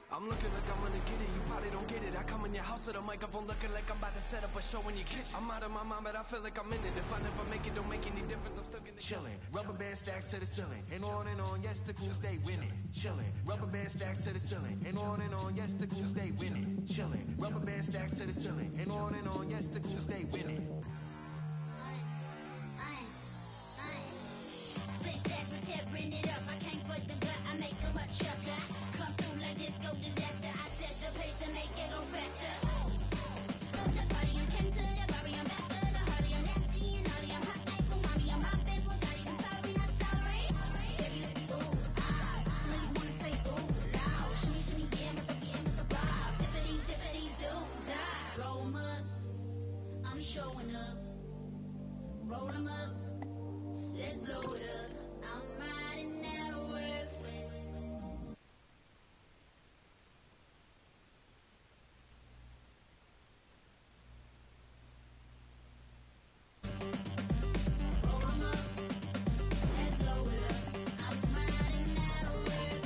I'm looking like I'm gonna get it, you probably don't get it. I come in your house with a microphone looking like I'm about to set up a show in your kitchen. I'm out of my mind, but I feel like I'm in it. If I never make it, don't make any difference. I'm stuck in the chillin', rubber band stacks to the ceiling, and on, yes, the cool stay winning. Chillin', rubber band stacks to the ceiling, and on, yes, the cool stay winning. Chillin', rubber band stacks to the ceiling, and on, yes, the cool stay winning. Split splash, we're tearing it up. I can't put the gut, I make them a chucker. Come through like disco disaster. I set the pace to make it go faster. From the party, you came to the party. I'm back for the Harley. I'm nasty and naughty. I'm hot like umami. I'm hopping Bugattis. I'm sorry, not sorry. Baby, let me go. Really wanna say ooh loud. Shimmy, shimmy, yeah, with the bob. Zippity, dippity, do, die. Roll 'em up. I'm showing up. Roll 'em up. Let's blow it up. I'm riding out of work. Roll 'em up. Let's blow it up. I'm riding out of work.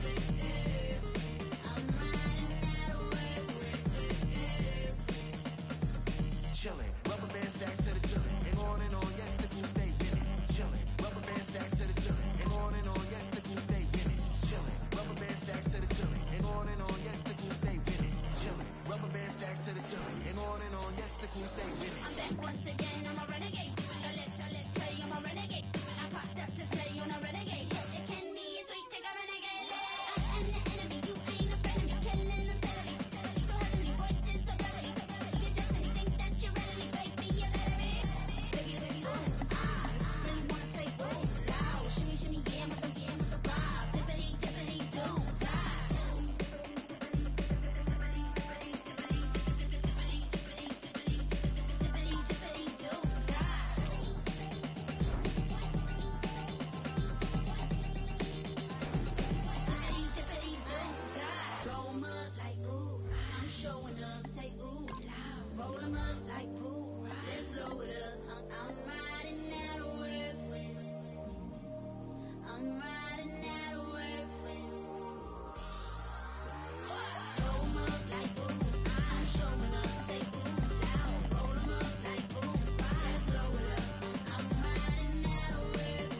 I'm riding out of work. Chillin', rubber band stacks to the ceiling, and on, yes, the cool stay winning. Chillin', rubber band stacks to the ceiling, and on, yes, the cool stay winning. Chillin', rubber band stacks to the ceiling, and on, yes, the cool stay winning. Chillin', rubber band stacks to the ceiling, and on, yes, the cool stay winning. I'm back once again, I'm a renegade. I let play, I'm a renegade. I popped up to slay on a renegade. Hit the candy, it's sweet, take a renegade. I am the enemy, you ain't a friend of me. Killing them steadily, so heavenly voices of melody. Your destiny, think that you're ready, baby, you're ready. Baby, ooh, really wanna say ooh loud. Shimmy, shimmy, yeah, with the bob. Zippity, dippity, do, die. Zippity, dippity, do, die. Zippity, dippity, do, die. Throw 'em up like ooh, I'm showing up. Say ooh loud. Roll 'em up like ooh, let's blow it up. I'm riding out of work. I'm riding out of work. Throw 'em up like ooh, I'm showing up. Say ooh loud. Roll 'em up like ooh, let's blow it up. I'm riding out of work.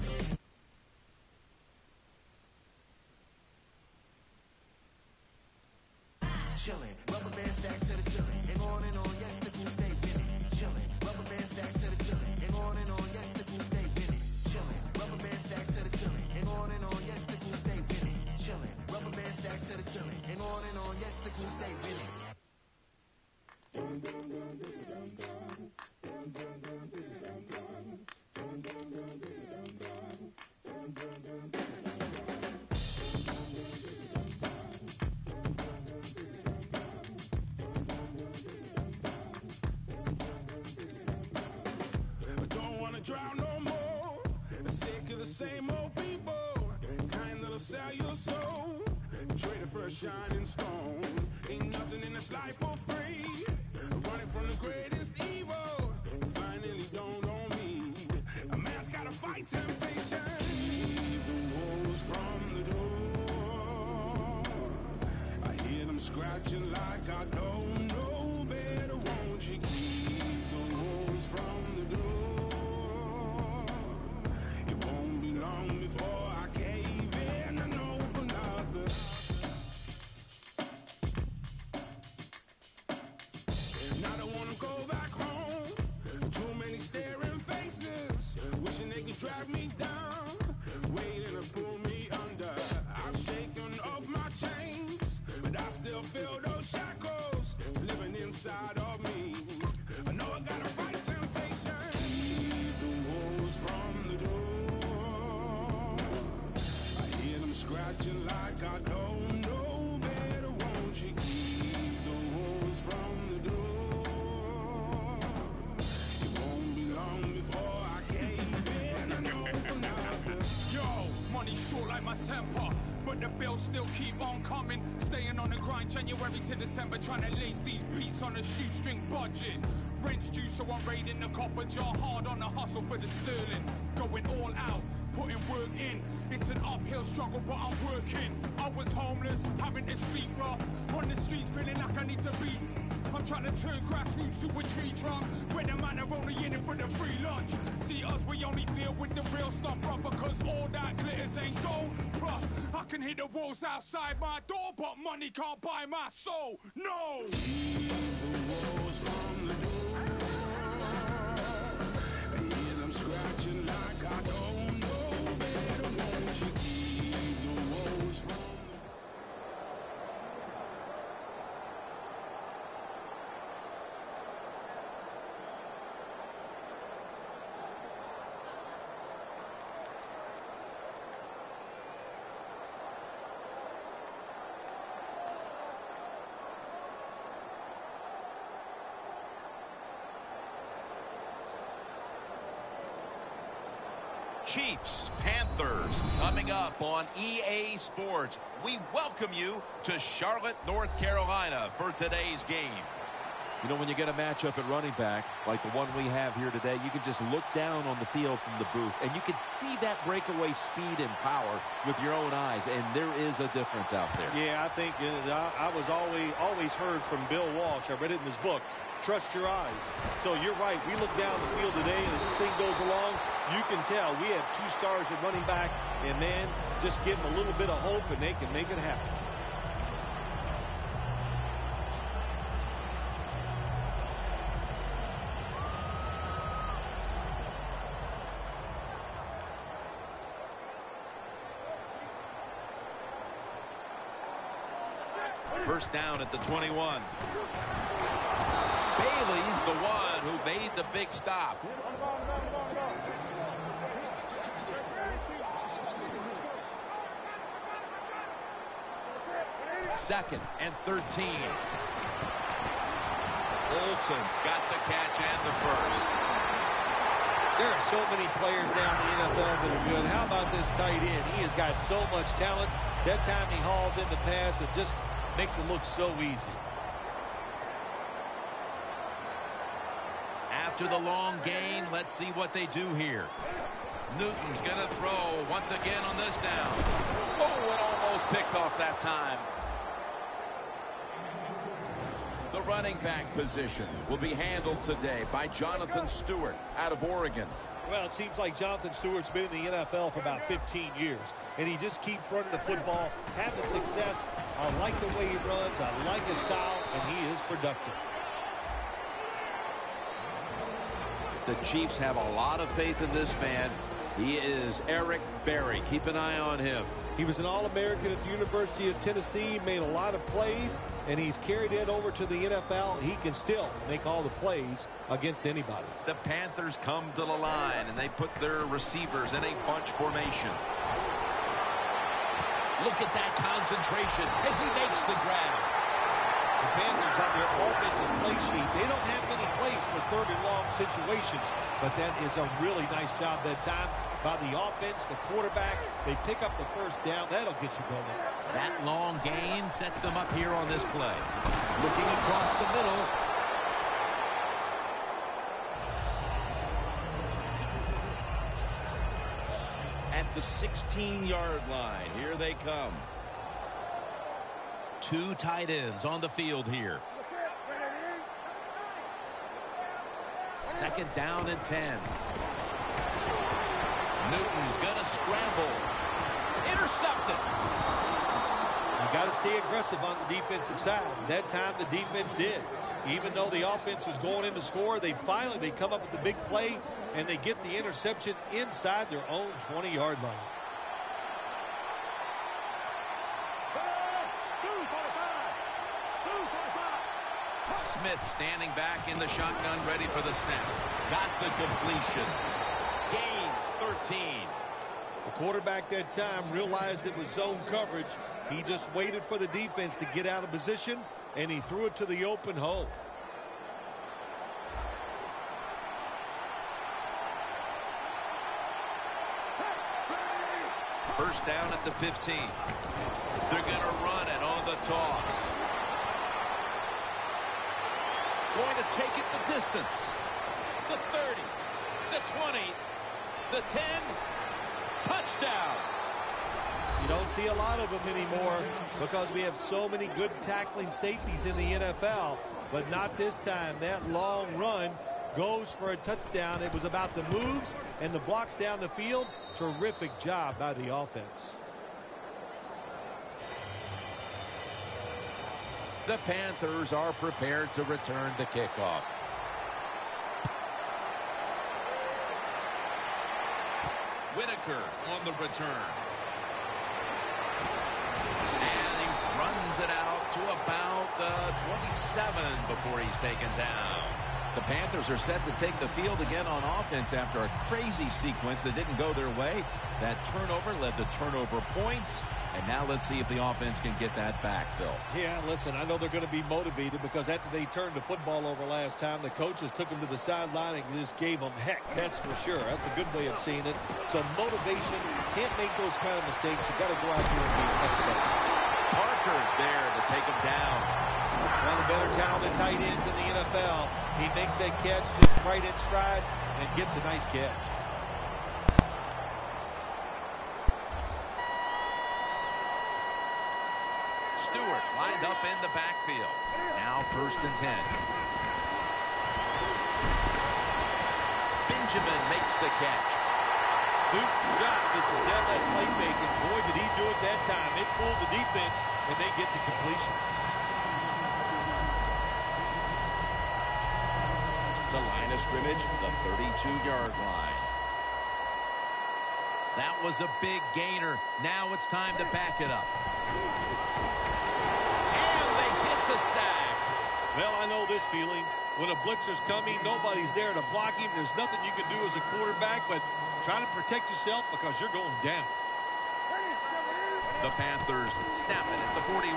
Chillin', rubber band stacks to the ceiling, and on, yes, the cool stay winning. Chillin', rubber band stacks to the ceiling, and on, yes, the cool stay winning. Chillin', rubber band stacks to the ceiling, and on, yes, the cool stay winning. Chillin', rubber band stacks to the ceiling, and on, yes, the cool stay winning. I don't wanna drown no more. I'm sick of the same old people, kind that'll sell your soul. Traded for a shining stone. Ain't nothing in this life for free. Running from the greatest evil. Finally don't own me. A man's gotta fight temptation. Keep the wolves from the door. I hear them scratching like I don't know better. Won't you keep the wolves from the door? It won't be long before I cave in and open up the. And I don't wanna go back home. Too many staring faces, wishing they could drag me down, waiting to pull me under. I've shaken off my chains, but I still feel those shackles living inside of me. I know I gotta fight temptation. Keep the wolves from the door. I hear them scratching like I don't know better. Won't you keep the wolves from the door? It won't be long before I cave in and open up the. Yo, money short like my temper, but the bills still keep on coming. Staying on the grind January to December, trying to lace these beats on a shoestring budget. Rent's due, so I'm raiding the copper jar, hard on the hustle for the sterling. Going all out, putting work in. It's an uphill struggle, but I'm working. I was homeless, having to sleep rough. On the streets, feeling like I need to be. I'm trying to turn grassroots to a tree trunk. When the man are only in it for the free lunch. See us, we only deal with the real stuff, brother. Cause all that glitters ain't gold. Plus, I can hit the walls outside my door, but money can't buy my soul. No! Keep the walls from the door. I hear them scratching like I don't know better. Won't you keep the walls from the door? Chiefs, Panthers, coming up on EA Sports. We welcome you to Charlotte, North Carolina for today's game. You know, when you get a matchup at running back, like the one we have here today, you can just look down on the field from the booth, and you can see that breakaway speed and power with your own eyes, and there is a difference out there. Yeah, I think I was always heard from Bill Walsh. I read it in his book. Trust your eyes. So you're right. We look down the field today, and as this thing goes along, you can tell we have 2 stars at running back, and, man, just give them a little bit of hope, and they can make it happen. First down at the 21. Bailey's the one who made the big stop. Second and 13. Olsen's got the catch and the first. There are so many players now in the NFL that are good. How about this tight end? He has got so much talent. That time he hauls in the pass, it just makes it look so easy. After the long gain, let's see what they do here. Newton's going to throw once again on this down. Oh, it almost picked off that time. The running back position will be handled today by Jonathan Stewart out of Oregon. Well, it seems like Jonathan Stewart's been in the NFL for about 15 years, and he just keeps running the football, having success. I like the way he runs. I like his style, and he is productive. The Chiefs have a lot of faith in this man. He is Eric Berry. Keep an eye on him. He was an All-American at the University of Tennessee, made a lot of plays, and he's carried it over to the NFL. He can still make all the plays against anybody. The Panthers come to the line, and they put their receivers in a bunch formation. Look at that concentration as he makes the grab. The Panthers have their offensive play sheet. They don't have many plays for 3rd and long situations, but that is a really nice job that time by the offense, the quarterback. They pick up the first down. That'll get you going. That long gain sets them up here on this play. Looking across the middle. At the 16-yard line, here they come. 2 tight ends on the field here. Second down and 10. Newton's going to scramble. Intercepted. You got to stay aggressive on the defensive side. That time the defense did. Even though the offense was going in to score, they come up with the big play, and they get the interception inside their own 20-yard line. Smith standing back in the shotgun, ready for the snap. Got the completion. Gains 13. The quarterback that time realized it was zone coverage. He just waited for the defense to get out of position, and he threw it to the open hole. First down at the 15. They're going to run it on the toss. Going to take it the distance. The 30, the 20, the 10. You don't see a lot of them anymore because we have so many good tackling safeties in the NFL, but not this time. That long run goes for a touchdown. It was about the moves and the blocks down the field. Terrific job by the offense. The Panthers are prepared to return the kickoff. Whitaker on the return. And he runs it out to about the 27 before he's taken down. The Panthers are set to take the field again on offense after a crazy sequence that didn't go their way. That turnover led to turnover points. And now let's see if the offense can get that back, Phil. Yeah, listen, I know they're going to be motivated because after they turned the football over last time, the coaches took them to the sideline and just gave them heck. That's for sure. That's a good way of seeing it. So motivation, can't make those kind of mistakes. You got to go out there and be much better. Parker's there to take him down. One of the better talented tight ends in the NFL. He makes that catch just right in stride and gets a nice catch. Stewart lined up in the backfield. Now 1st and 10. Benjamin makes the catch. Newton's job is to sell that playmaking. Boy, did he do it that time. It fooled the defense, and they get to completion. The line of scrimmage, the 32-yard line. That was a big gainer. Now it's time to back it up. And they get the sack. Well, I know this feeling. When a blitzer's coming, nobody's there to block him. There's nothing you can do as a quarterback, but try to protect yourself because you're going down. The Panthers snap it at the 41.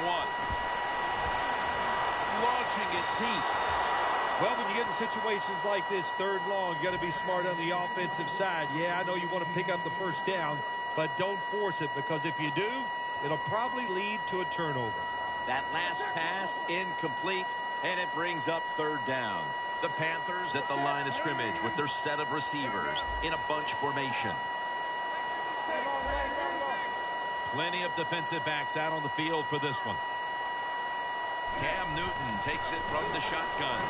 Launching it deep. Well, when you get in situations like this, 3rd long, you got to be smart on the offensive side. Yeah, I know you want to pick up the 1st down, but don't force it because if you do, it'll probably lead to a turnover. That last pass incomplete, and it brings up 3rd down. The Panthers at the line of scrimmage with their set of receivers in a bunch formation. Plenty of defensive backs out on the field for this one. Cam Newton takes it from the shotgun.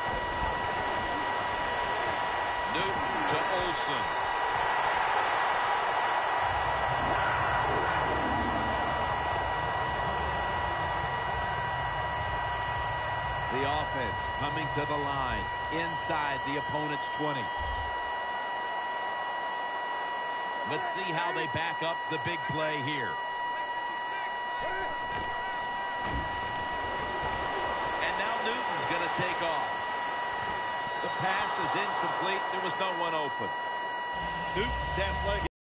Newton to Olsen. The offense coming to the line inside the opponent's 20. Let's see how they back up the big play here. And now Newton's going to take off. The pass is incomplete. There was no one open. Newton's athletic.